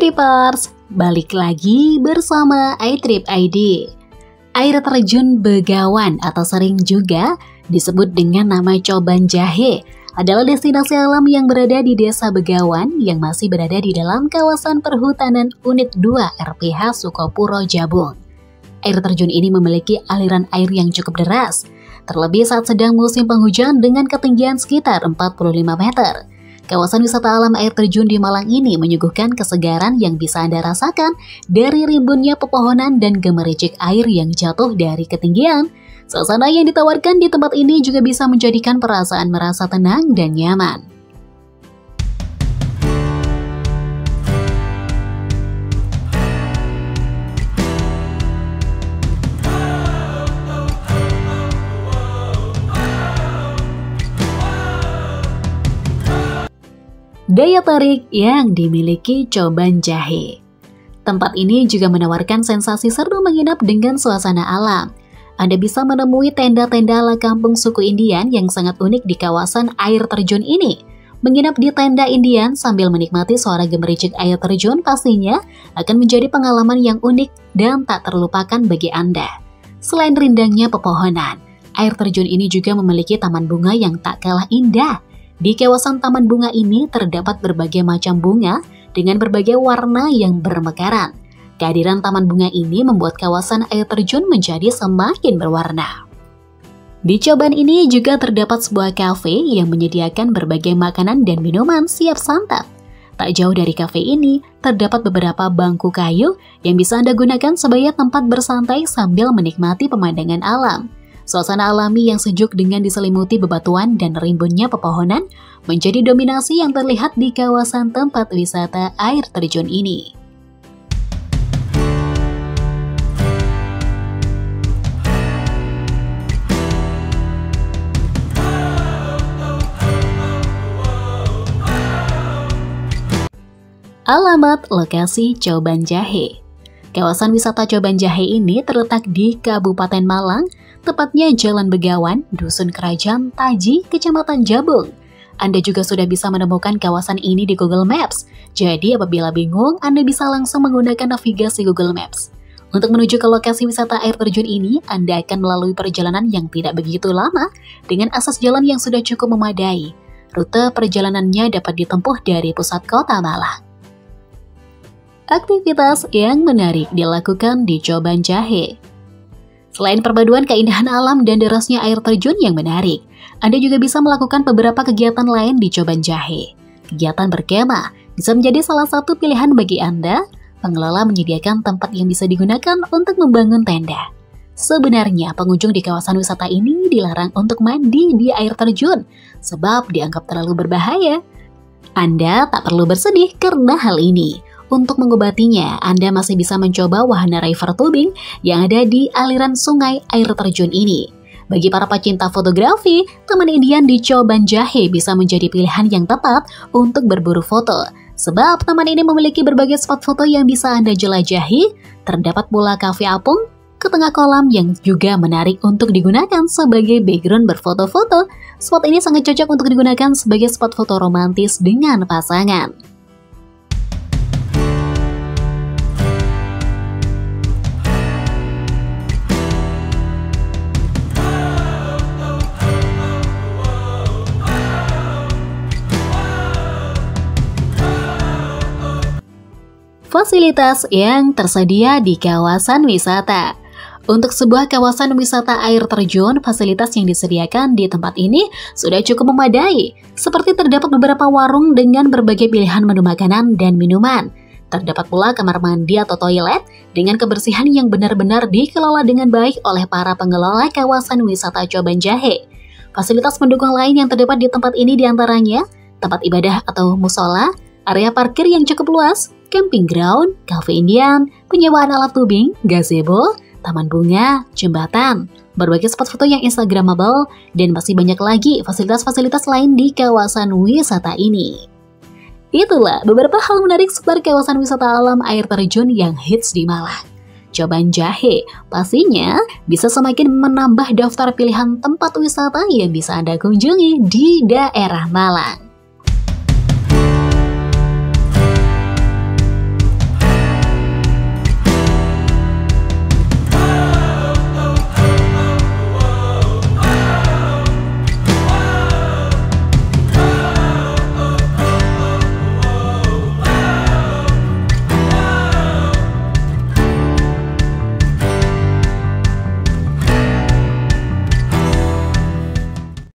Tripers, balik lagi bersama iTrip ID. Air terjun Begawan atau sering juga disebut dengan nama Coban Jahe adalah destinasi alam yang berada di Desa Begawan yang masih berada di dalam kawasan perhutanan Unit 2 RPH Sukopuro Jabung. Air terjun ini memiliki aliran air yang cukup deras, terlebih saat sedang musim penghujan dengan ketinggian sekitar 45 meter. Kawasan wisata alam air terjun di Malang ini menyuguhkan kesegaran yang bisa Anda rasakan dari rimbunnya pepohonan dan gemericik air yang jatuh dari ketinggian. Suasana yang ditawarkan di tempat ini juga bisa menjadikan perasaan merasa tenang dan nyaman. Daya tarik yang dimiliki Coban Jahe. Tempat ini juga menawarkan sensasi seru menginap dengan suasana alam. Anda bisa menemui tenda-tenda ala kampung suku Indian yang sangat unik di kawasan air terjun ini. Menginap di tenda Indian sambil menikmati suara gemericik air terjun pastinya akan menjadi pengalaman yang unik dan tak terlupakan bagi Anda. Selain rindangnya pepohonan, air terjun ini juga memiliki taman bunga yang tak kalah indah. Di kawasan taman bunga ini terdapat berbagai macam bunga dengan berbagai warna yang bermekaran. Kehadiran taman bunga ini membuat kawasan air terjun menjadi semakin berwarna. Di Coban ini juga terdapat sebuah kafe yang menyediakan berbagai makanan dan minuman siap santap. Tak jauh dari kafe ini, terdapat beberapa bangku kayu yang bisa Anda gunakan sebagai tempat bersantai sambil menikmati pemandangan alam. Suasana alami yang sejuk dengan diselimuti bebatuan dan rimbunnya pepohonan menjadi dominasi yang terlihat di kawasan tempat wisata air terjun ini. Alamat lokasi Coban Jahe. Kawasan wisata Coban Jahe ini terletak di Kabupaten Malang, tepatnya Jalan Begawan, Dusun Kerajaan Taji, Kecamatan Jabung. Anda juga sudah bisa menemukan kawasan ini di Google Maps. Jadi apabila bingung, Anda bisa langsung menggunakan navigasi Google Maps. Untuk menuju ke lokasi wisata air terjun ini, Anda akan melalui perjalanan yang tidak begitu lama dengan akses jalan yang sudah cukup memadai. Rute perjalanannya dapat ditempuh dari pusat kota Malang. Aktivitas yang menarik dilakukan di Coban Jahe. Selain perpaduan keindahan alam dan derasnya air terjun yang menarik, Anda juga bisa melakukan beberapa kegiatan lain di Coban Jahe. Kegiatan berkemah bisa menjadi salah satu pilihan bagi Anda. Pengelola menyediakan tempat yang bisa digunakan untuk membangun tenda. Sebenarnya pengunjung di kawasan wisata ini dilarang untuk mandi di air terjun, sebab dianggap terlalu berbahaya. Anda tak perlu bersedih karena hal ini. Untuk mengobatinya, Anda masih bisa mencoba wahana river tubing yang ada di aliran sungai air terjun ini. Bagi para pecinta fotografi, Taman Indian di Coban Jahe bisa menjadi pilihan yang tepat untuk berburu foto. Sebab taman ini memiliki berbagai spot foto yang bisa Anda jelajahi. Terdapat pula kafe apung ke tengah kolam yang juga menarik untuk digunakan sebagai background berfoto-foto. Spot ini sangat cocok untuk digunakan sebagai spot foto romantis dengan pasangan. Fasilitas yang tersedia di kawasan wisata. Untuk sebuah kawasan wisata air terjun, fasilitas yang disediakan di tempat ini sudah cukup memadai. Seperti terdapat beberapa warung dengan berbagai pilihan menu makanan dan minuman. Terdapat pula kamar mandi atau toilet dengan kebersihan yang benar-benar dikelola dengan baik oleh para pengelola kawasan wisata Coban Jahe. Fasilitas pendukung lain yang terdapat di tempat ini diantaranya tempat ibadah atau musola, area parkir yang cukup luas, camping ground, cafe Indian, penyewaan alat tubing, gazebo, taman bunga, jembatan, berbagai spot foto yang instagramable, dan masih banyak lagi fasilitas-fasilitas lain di kawasan wisata ini. Itulah beberapa hal menarik seputar kawasan wisata alam air terjun yang hits di Malang. Coban Jahe pastinya bisa semakin menambah daftar pilihan tempat wisata yang bisa Anda kunjungi di daerah Malang.